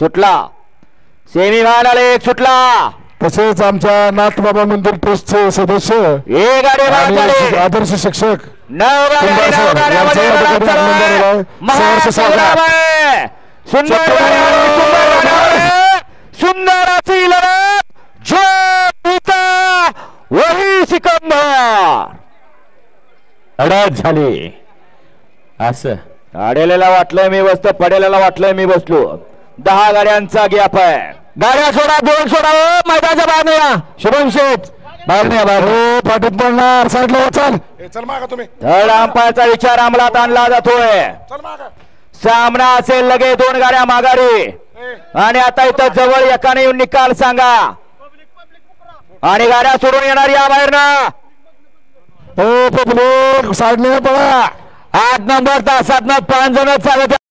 सुटला. सेमीफायनल एक सुटला. तसेच आमच्या नाथबाबा मंदिर ट्रस्टचे सदस्य एक गाडी बाद झाली. आदर्श शिक्षक 9 गाड्यांमध्ये सुंदर अशी लढत. जो पिता वही सिकंदर. लढत झाली. असं आडेलेला वाटलंय मी बसतो, पडेलेला वाटलंय मी बसलो. 10 गाड्यांचा गॅप आहे. गाड्या सोडा, 2 सोडा. मैदानाच्या बाहेर नाही या. शुभम शेठ बाहेर नाही, बाहेर पाठीत पडणार. साईडला चल. चल मागा तुम्ही. थर्ड अंपायरचा विचार अंमलात आणला जातोय. चल मागा. सामना असेल लगे 2 गाड्या माघारी. आणि आता इथं जवळ एकाने येऊन निकाल सांगा. आणि गाड्या सोडून येणार या बाहेरनं. हो पब्लिक साईडने पळा. 8 नंबर तासात 5 जण चालत